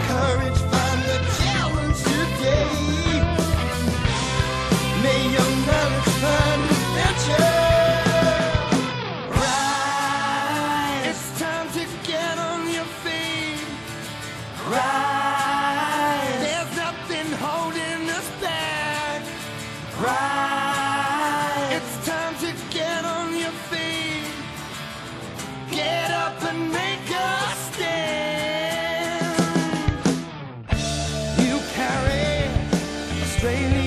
courage, find the challenge today. May your knowledge find adventure. Rise, it's time to get on your feet. Rise, there's nothing holding us back. Rise, it's time to get on your feet. Get up and make a stand. You carry a strange